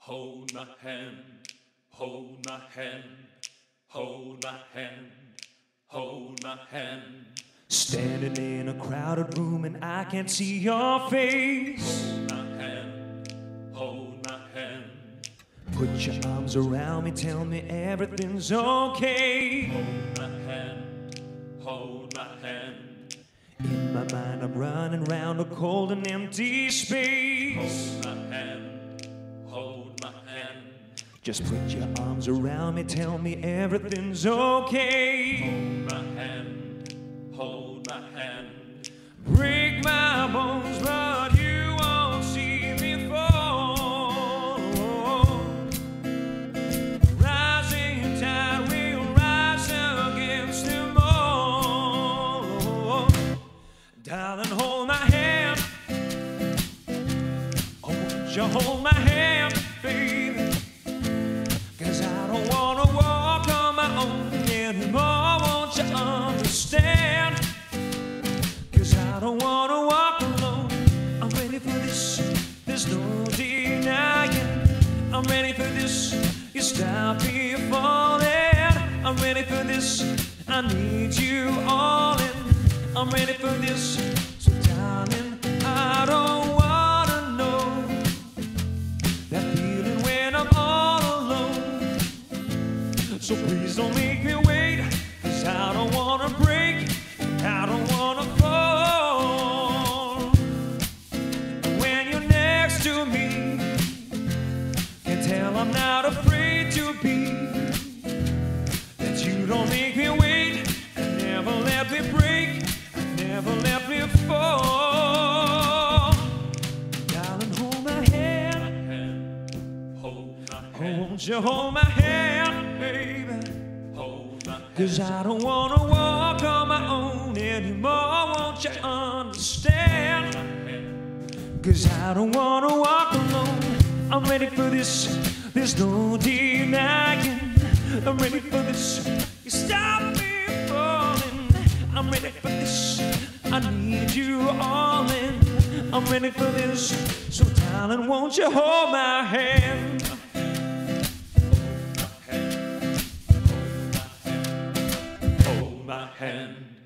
Hold my hand, hold my hand, hold my hand, hold my hand. Standing in a crowded room and I can't see your face. Hold my hand, hold my hand. Put your arms around me, tell me everything's okay. Hold my hand, hold my hand. In my mind I'm running round a cold and empty space. Hold my hand, hold my hand. Just put your arms around me, tell me everything's okay. Hold my hand, hold my hand. Break my bones, but you won't see me fall. Rising tide will rise against them all. Darling, hold my hand. Oh, won't you hold my hand, baby? 'Cause I don't wanna walk on my own anymore. Won't you understand? 'Cause I don't wanna walk alone. I'm ready for this, there's no denying. I'm ready for this, you stop me falling. I'm ready for this, I need you all in. I'm ready for this, so darling, I don't wanna know that feeling when I'm all alone. So please don't make me wait, 'cause I don't wanna break, I don't wanna fall. And when you're next to me, can tell I'm not afraid to be. That you don't make me wait, and never let me break, and never let me fall. Darling, hold my hand, Hold my hand, won't you hold my hand, baby? hold my hand. 'Cause I don't wanna walk on my own anymore, won't you understand? 'Cause I don't wanna walk alone. I'm ready for this, there's no denying. I'm ready for this, you stop me falling. I'm ready for this, I need you all in. I'm ready for this, so darling, won't you hold my hand? Hold my hand.